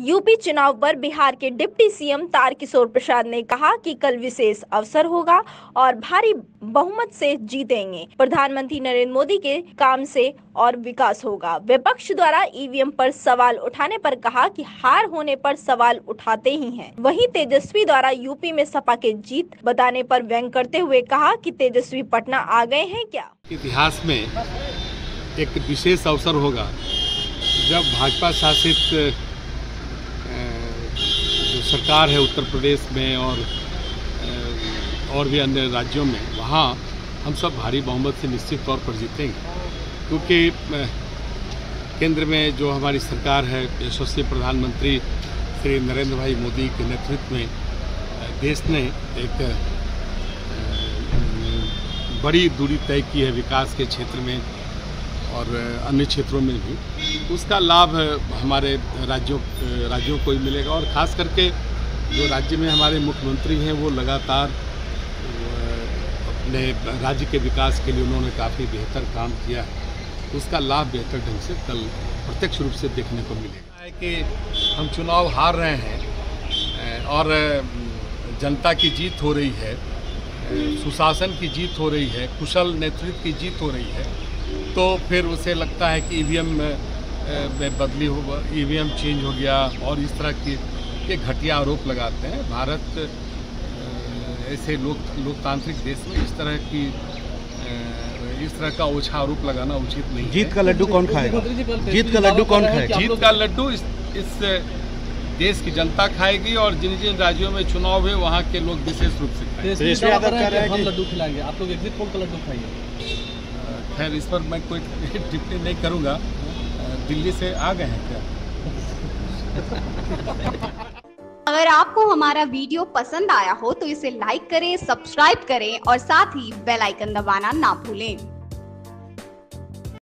UP चुनाव पर बिहार के डिप्टी सीएम तारकिशोर प्रसाद ने कहा कि कल विशेष अवसर होगा और भारी बहुमत से जीतेंगे। प्रधानमंत्री नरेंद्र मोदी के काम से और विकास होगा। विपक्ष द्वारा ईवीएम पर सवाल उठाने पर कहा कि हार होने पर सवाल उठाते ही हैं। वहीं तेजस्वी द्वारा यूपी में सपा के जीत बताने पर व्यंग करते हुए कहा कि तेजस्वी पटना आ गए हैं क्या। इतिहास में एक विशेष अवसर होगा जब भाजपा शासित जो सरकार है उत्तर प्रदेश में और भी अन्य राज्यों में, वहाँ हम सब भारी बहुमत से निश्चित तौर पर जीतेंगे, क्योंकि केंद्र में जो हमारी सरकार है, यशस्वी प्रधानमंत्री श्री नरेंद्र भाई मोदी के नेतृत्व में देश ने एक बड़ी दूरी तय की है विकास के क्षेत्र में और अन्य क्षेत्रों में भी। उसका लाभ हमारे राज्यों को ही मिलेगा और ख़ास करके जो राज्य में हमारे मुख्यमंत्री हैं वो लगातार अपने राज्य के विकास के लिए उन्होंने काफ़ी बेहतर काम किया है। उसका लाभ बेहतर ढंग से कल प्रत्यक्ष रूप से देखने को मिलेगा है कि हम चुनाव हार रहे हैं और जनता की जीत हो रही है, सुशासन की जीत हो रही है, कुशल नेतृत्व की जीत हो रही है, तो फिर उसे लगता है कि ईवीएम में बदली हो, ईवीएम चेंज हो गया और इस तरह के ये घटिया आरोप लगाते हैं। भारत ऐसे लोकतांत्रिक देश में इस तरह का ओछा आरोप लगाना उचित नहीं है। जीत का लड्डू कौन खाएगा? जीत का लड्डू कौन खाएगा? जीत का लड्डू इस देश की जनता खाएगी और जिन जिन राज्यों में चुनाव है वहाँ के लोग विशेष रूप से खाएंगे। हम लड्डू खिलाएंगे, आप लोग एग्जिट पोल का लड्डू खाएंगे। खैर इस पर मैं कोई टिप्पणी नहीं करूँगा। दिल्ली से आ गए हैं क्या? अगर आपको हमारा वीडियो पसंद आया हो तो इसे लाइक करें, सब्सक्राइब करें और साथ ही बेल आइकन दबाना ना भूलें।